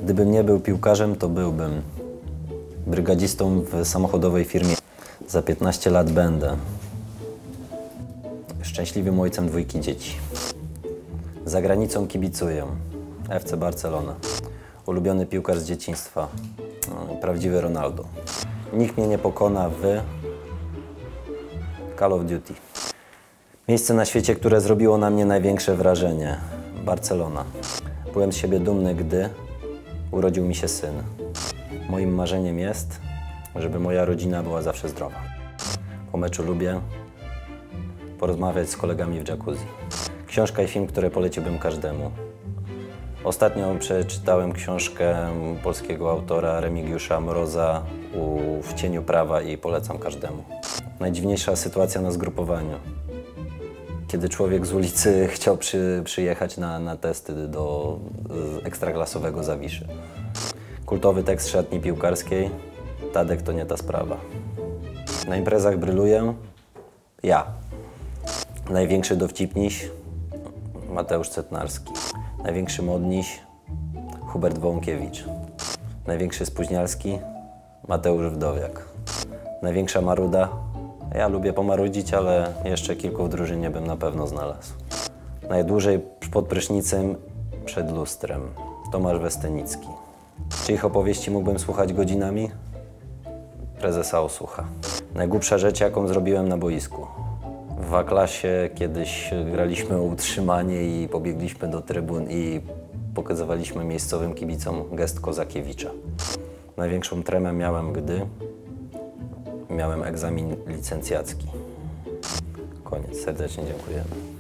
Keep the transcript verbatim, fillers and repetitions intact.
Gdybym nie był piłkarzem, to byłbym brygadzistą w samochodowej firmie. Za piętnaście lat będę szczęśliwym ojcem dwójki dzieci. Za granicą kibicuję F C Barcelona. Ulubiony piłkarz z dzieciństwa. Prawdziwy Ronaldo. Nikt mnie nie pokona w Call of Duty. Miejsce na świecie, które zrobiło na mnie największe wrażenie. Barcelona. Byłem z siebie dumny, gdy urodził mi się syn. Moim marzeniem jest, żeby moja rodzina była zawsze zdrowa. Po meczu lubię porozmawiać z kolegami w jacuzzi. Książka i film, które poleciłbym każdemu. Ostatnio przeczytałem książkę polskiego autora Remigiusza Mroza W cieniu prawa i polecam każdemu. Najdziwniejsza sytuacja na zgrupowaniu. Kiedy człowiek z ulicy chciał przy, przyjechać na, na testy do ekstraklasowego Zawiszy. Kultowy tekst szatni piłkarskiej. Tadek to nie ta sprawa. Na imprezach bryluję ja. Największy dowcipniś Mateusz Cetnarski. Największy modniś Hubert Wołąkiewicz. Największy spóźnialski Mateusz Wdowiak. Największa maruda. Ja lubię pomarudzić, ale jeszcze kilku w drużynie bym na pewno znalazł. Najdłużej pod prysznicem przed lustrem Tomasz Westenicki. Czy ich opowieści mógłbym słuchać godzinami? Prezesa Osłucha. Najgłupsza rzecz, jaką zrobiłem na boisku. W A-klasie kiedyś graliśmy o utrzymanie i pobiegliśmy do trybun i pokazywaliśmy miejscowym kibicom gest Kozakiewicza. Największą tremę miałem, gdy miałem egzamin licencjacki. Koniec. Serdecznie dziękujemy.